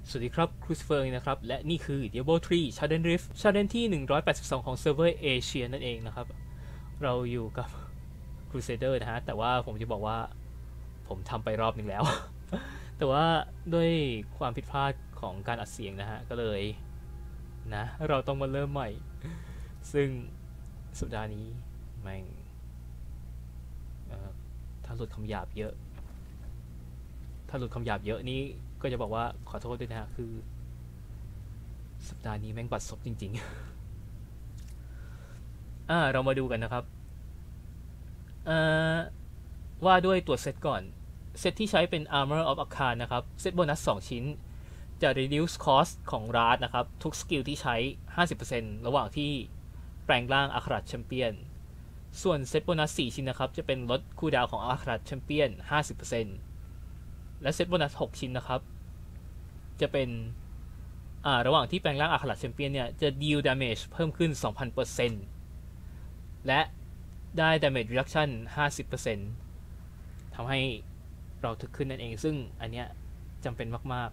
สวัสดีครับครูสเฟอร์นะครับและนี่คือ Diablo 3 Sudden Rift Sudden ที่182ของเซิร์ฟเวอร์เอเชียนั่นเองนะครับเราอยู่กับ Crusader นะฮะแต่ว่าผมจะบอกว่าผมทำไปรอบหนึ่งแล้ว แต่ว่าด้วยความผิดพลาดของการอัดเสียงนะฮะก็เลยนะเราต้องมาเริ่มใหม่ซึ่งสัปดาห์นี้แม่งถ้าหลุดคำหยาบเยอะนี่ก็จะบอกว่าขอโทษด้วยนะฮะคือสัปดาห์นี้แม่งบัดซบจริงๆเรามาดูกันนะครับว่าด้วยตัวเซตก่อนเซตที่ใช้เป็น Armor of Arcane นะครับเซตโบนัส2ชิ้นจะ reduce cost ของราดนะครับทุกสกิลที่ใช้ 50% ระหว่างที่แปลงร่างอัครแชมเปี้ยนส่วนเซตโบนัส4ชิ้นนะครับจะเป็นลดคูลดาวน์ของอัครแชมเปี้ยน 50% และเซตโบนัส6ชิ้นนะครับจะเป็นระหว่างที่แปลงร่างอัครแชมเปี้ยนเนี่ยจะ deal damage เพิ่มขึ้น 2,000% และได้ damage reduction 50% ทำให้เราถึกขึ้นนั่นเองซึ่งอันเนี้ยจำเป็นมาก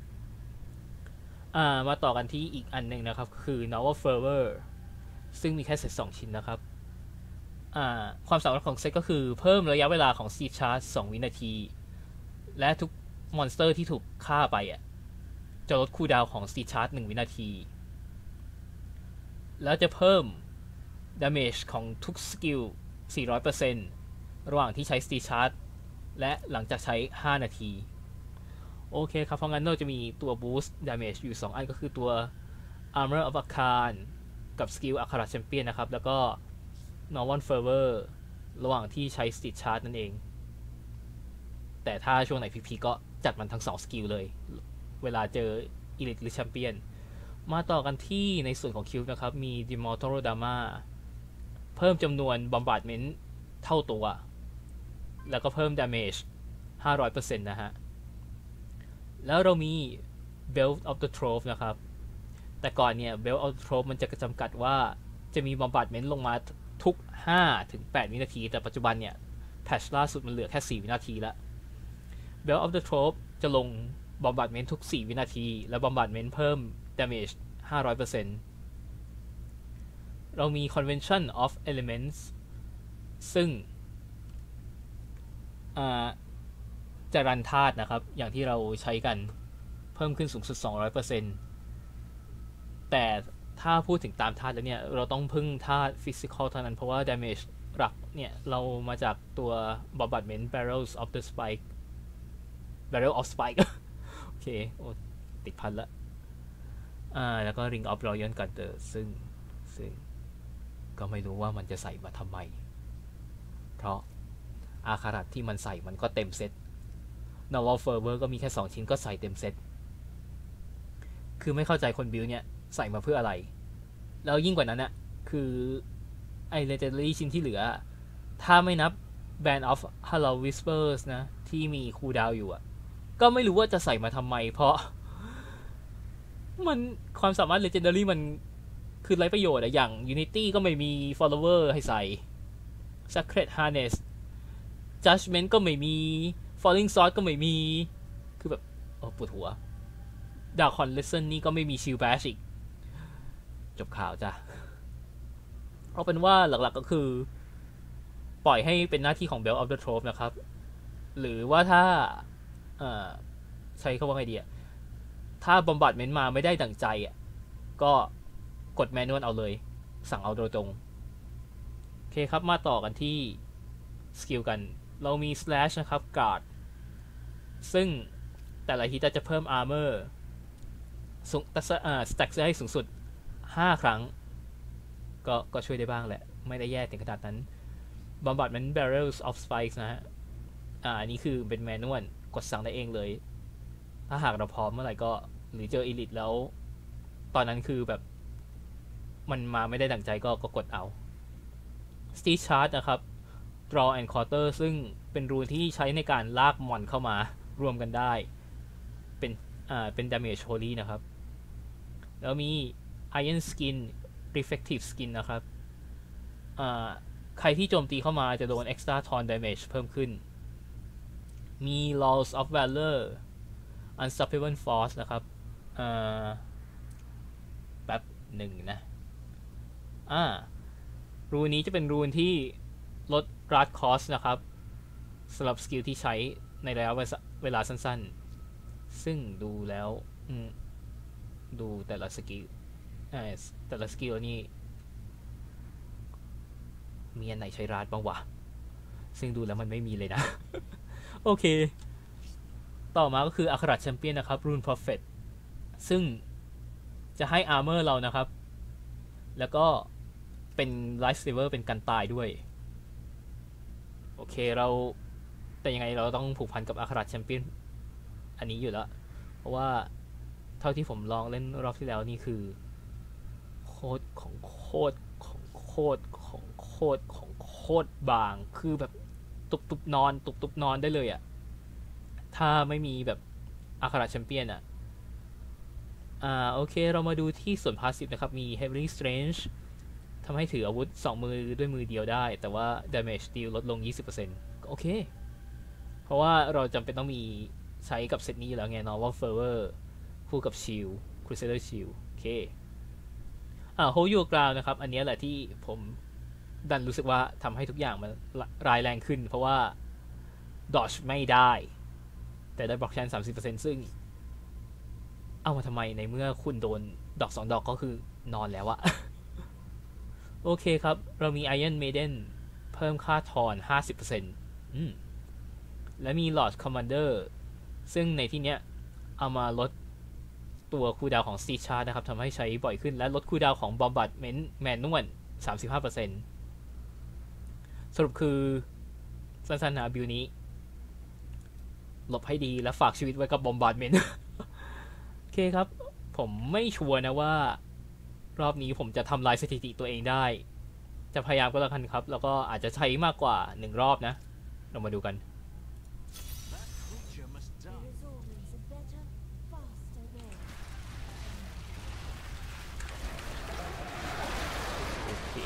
ๆมาต่อกันที่อีกอันหนึ่งนะครับคือ Novel Fervor ซึ่งมีแค่เซต2ชิ้นนะครับความสามารถของเซตก็คือเพิ่มระยะเวลาของ Siege Charge 2 วินาทีและทุกมอนสเตอร์ที่ถูกฆ่าไปจะลดคูลดาวน์ของ Siege Charge 1 วินาทีแล้วจะเพิ่ม damage ของทุกสกิล 400% ระหว่างที่ใช้ Siege Charge และหลังจากใช้ 5 นาทีโอเคครับเพราะงั้นเราจะมีตัว boost damage อยู่ 2 อันก็คือตัว Armor of Arcane กับสกิลอัครแชมเปี้ยนนะครับแล้วก็ Northern Fervor ระหว่างที่ใช้ Siege Charge นั่นเองแต่ถ้าช่วงไหนพีก็จัดมันทั้ง2สกิลเลยเวลาเจอ Elite หรือ Champion มาต่อกันที่ในส่วนของคิวนะครับมี Demortal Dama เพิ่มจำนวน Bombardment เท่าตัวแล้วก็เพิ่ม Damage 500% นะฮะแล้วเรามี Belt of the Trove นะครับแต่ก่อนเนี่ย Belt of the Trove มันจะจำกัดว่าจะมี Bombardment ลงมาทุก 5-8 วินาทีแต่ปัจจุบันเนี่ยแพทช์ล่าสุดมันเหลือแค่4 วินาทีละ Belt of the Trove จะลง Bombardment ทุก 4 วินาทีและ Bombardment เพิ่ม Damage 500% เรามี Convention of Elements ซึ่งจะรันธาตุนะครับอย่างที่เราใช้กันเพิ่มขึ้นสูงสุด 200% แต่ถ้าพูดถึงตามธาตุแล้วเนี่ยเราต้องพึ่งธาตุ Physical เท่านั้นเพราะว่า Damage หลักเนี่ยเรามาจากตัว Bombardment Barrels of the Spike Barrel of Spike โอเคโอ้ติดพันละแล้วก็ Ring of Royal Guarder ซึ่งก็ไม่รู้ว่ามันจะใส่มาทำไมเพราะอาคารัตที่มันใส่มันก็เต็มเซต Novel Fervor ก็มีแค่2ชิ้นก็ใส่เต็มเซตคือไม่เข้าใจคนบิลเนี่ยใส่มาเพื่ออะไรแล้วยิ่งกว่านั้นน่ะคือไอ้ Legendary ชิ้นที่เหลือถ้าไม่นับ Band of Hollow Whispers นะที่มีคูลดาวน์อยู่ก็ไม่รู้ว่าจะใส่มาทำไมเพราะมันความสามารถ Legendary มันคือไร้ประโยชน์อย่าง Unity ก็ไม่มี Follower ให้ใส่ Sacred Harness Judgment ก็ไม่มี Falling Sword ก็ไม่มีคือแบบปวดหัว Darkon Lesson นี่ก็ไม่มี Shield Bash อีกจบข่าวจ้ะเอาเป็นว่าหลักๆก็คือปล่อยให้เป็นหน้าที่ของ Belt of the Trove นะครับหรือว่าถ้าใช้คำว่าไงดีถ้า Bombardment มาไม่ได้ดั่งใจก็กด Manual เอาเลยสั่งเอาโดยตรงโอเคครับมาต่อกันที่สกิลกันเรามี Slash นะครับ Guard ซึ่งแต่ละฮิตจะเพิ่ม Armor สแต็กได้สูงสุด5 ครั้งก็ช่วยได้บ้างแหละไม่ได้แย่ถึงขนาดนั้น Bombardment Barrels of Spikes นะฮะอันนี้คือเป็น Manual กดสั่งได้เองเลยถ้าหากเราพร้อมเมื่อไหร่ก็หรือเจอ Elite แล้วตอนนั้นคือแบบมันมาไม่ได้ดั่งใจก็กดเอา Siege Charge นะครับ Draw and Quarter ซึ่งเป็นรูนที่ใช้ในการลากมอนเข้ามารวมกันได้เป็น Damage Holy นะครับแล้วมี Iron Skin Reflective Skin นะครับใครที่โจมตีเข้ามาจะโดน Extra Taunt Damage เพิ่มขึ้นมี Laws of Valor Unstoppable Force นะครับเอ่อแบบหนึ่งนะรูนนี้จะเป็นรูนที่ลดรัดคอสนะครับสำหรับสกิลที่ใช้ในระยะเวลาสั้นๆซึ่งดูแล้วดูแต่ละสกิลนี่มีอันไหนใช้รัดบ้างวะซึ่งดูแล้วมันไม่มีเลยนะ โอเคต่อมาก็คืออัคราแชมเปี้ยนนะครับรูน Prophet ซึ่งจะให้อาร์เมอร์เรานะครับแล้วก็เป็นไลฟ์เซเวอร์เป็นกันตายด้วยโอเคเราแต่ยังไงเราต้องผูกพันกับอัคราแชมเปี้ยนอันนี้อยู่แล้วเพราะว่าเท่าที่ผมลองเล่นรอบที่แล้วนี่คือโคตรของโคตรของโคตรของโคตรของโคตรบางคือแบบตุบนอนได้เลยอะถ้าไม่มีแบบอัคราแชมเปี้ยนอะโอเคเรามาดูที่ส่วนพาสซีฟนะครับมี Heavenly Strange ทำให้ถืออาวุธ2มือด้วยมือเดียวได้แต่ว่า damage deal ลดลง 20% ก็โอเคเพราะว่าเราจำเป็นต้องมีใช้กับเซตนี้อยู่แล้วไง Normal Fervor คู่กับ Shield Crusader Shield โอเคHold Your Ground นะครับอันนี้แหละที่ผมดันรู้สึกว่าทำให้ทุกอย่างมันรายแรงขึ้นเพราะว่า dodge ไม่ได้แต่ได้ block chance 30% ซึ่งเอามาทำไมในเมื่อคุณโดนดอก2 ดอกก็คือนอนแล้วอะ โอเคครับเรามี Iron Maiden เพิ่มค่าทอน 50% และมี Lord Commander ซึ่งในที่เนี้ยเอามาลดตัวคูลดาวน์ของ Steed Charge นะครับทำให้ใช้บ่อยขึ้นและลดคูลดาวน์ของ Bombardment Manual 35% สรุปคือสั้นๆนะบิลนี้หลบให้ดีและฝากชีวิตไว้กับ Bombardment โอเคครับผมไม่ชัวร์นะว่ารอบนี้ผมจะทำลายสถิติตัวเองได้จะพยายามก็แล้วกันครับแล้วก็อาจจะใช้มากกว่า1รอบนะเรามาดูกันโอเค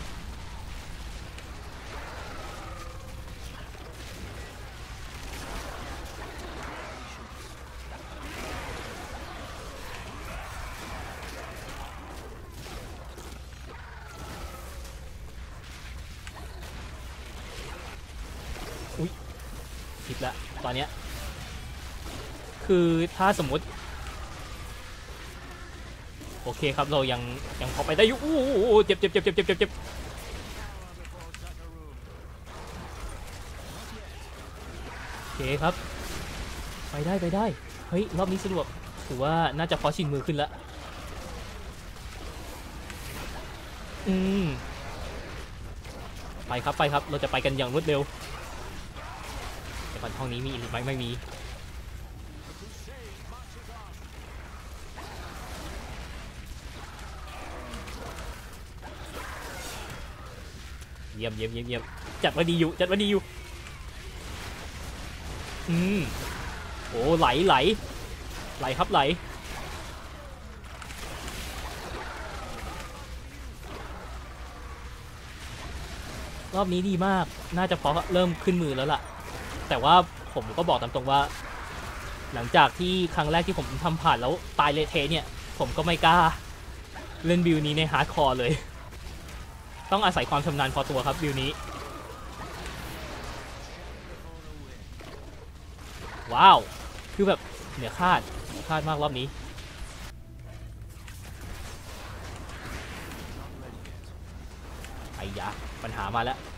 ผิดละตอนเนี้ยคือถ้าสมมติโอเคครับเรายังพอไปได้อยู่เจ็บโอเคครับไปได้เฮ้ยรอบนี้สะดวกถือว่าน่าจะพอชินมือขึ้นแล้วไปครับเราจะไปกันอย่างรวดเร็วแต่ก่อนห้องนี้มีหรือไม่มีเยี่ยมจัดมาดีอยู่โอ้ไหลครับไหลรอบนี้ดีมากน่าจะพอเริ่มขึ้นมือแล้วล่ะแต่ว่าผมก็บอกตามตรงว่าหลังจากที่ครั้งแรกที่ผมทำผ่านแล้วตายเละเทะเนี่ยผมก็ไม่กล้าเล่นบิลนี้ในฮาร์ดคอร์เลยต้องอาศัยความชำนาญพอตัวครับบิลนี้ว้าวคือแบบเหนือคาดมากรอบนี้ไอ้ยะปัญหามาแล้ว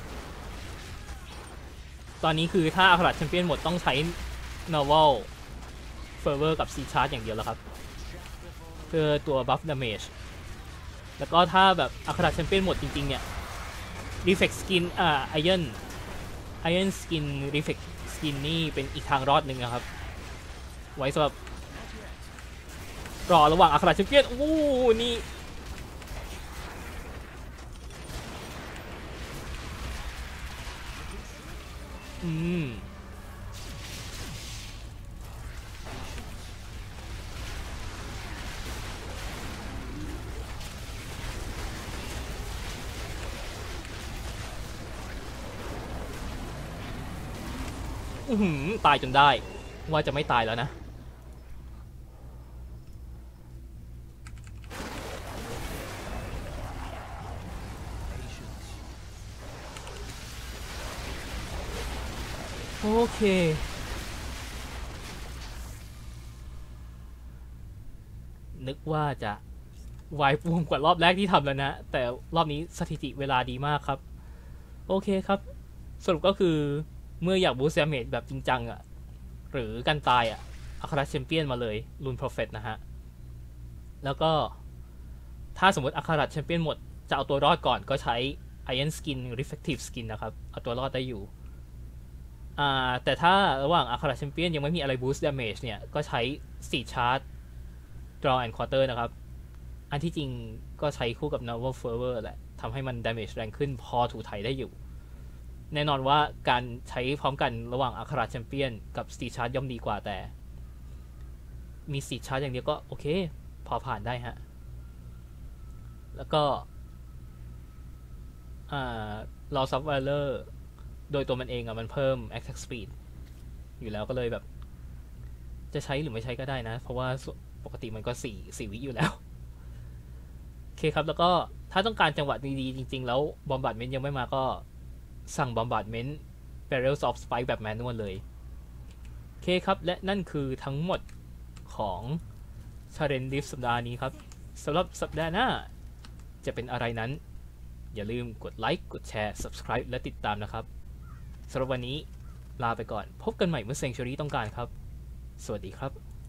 ตอนนี้คือถ้าอัคราแชมเปี้ยนหมดต้องใช้ Novel Fervor กับ Steed Charge อย่างเดียวแล้วครับเพื่อตัว Buff Damage แล้วก็ถ้าแบบอัคราแชมเปี้ยนหมดจริงๆเนี่ย Reflect Skin Iron Skin Reflect Skin นี่เป็นอีกทางรอดหนึ่งนะครับไว้สำหรับรอระหว่างอัคราแชมเปี้ยนนี่ตายจนได้ว่าจะไม่ตายแล้วนะเค นึกว่าจะวายปูมกว่ารอบแรกที่ทำแล้วนะ แต่รอบนี้สถิติเวลาดีมากครับ โอเคครับ สรุปก็คือเมื่ออยากบูสต์ดาเมจแบบจริงจังอะหรือกันตายอะอัคราแชมเปี้ยนมาเลยรูนโปรเฟตนะฮะ แล้วก็ถ้าสมมติอัคราแชมเปี้ยนหมดจะเอาตัวรอดก่อนก็ใช้ Iron Skin Reflective Skin นะครับ เอาตัวรอดได้อยู่ แต่ถ้าระหว่างอัคราแชมเปี้ยนยังไม่มีอะไรบูสต์ดาเมจเนี่ยก็ใช้Steed Charge Draw and Quarter นะครับ อันที่จริงก็ใช้คู่กับ Novel Fervor แหละทำให้มัน damage แรงขึ้นพอถูไถได้อยู่ แน่นอนว่าการใช้พร้อมกันระหว่างอัคราแชมเปี้ยนกับ Steed Charge ย่อมดีกว่าแต่มี Steed Charge อย่างเดียวก็โอเคพอผ่านได้ฮะ แล้วก็Loss of Valor โดยตัวมันเองมันเพิ่ม attack speed อยู่แล้วก็เลยแบบจะใช้หรือไม่ใช้ก็ได้นะเพราะว่าปกติมันก็4 วิอยู่แล้วโอเคครับแล้วก็ถ้าต้องการจังหวะดีๆจริงๆแล้วบอมบาร์ดเมนต์ยังไม่มาก็สั่งบอมบาร์ดเมนต์ Barrels of Spike แบบแมนนวลเลยโอเคครับและนั่นคือทั้งหมดของ Challenge Rift สัปดาห์นี้ครับสำหรับสัปดาห์หน้าจะเป็นอะไรนั้นอย่าลืมกดไลค์กดแชร์ Subscribe และติดตามนะครับสำหรับวันนี้ลาไปก่อนพบกันใหม่เมื่อ Sanctuary ต้องการครับสวัสดีครับ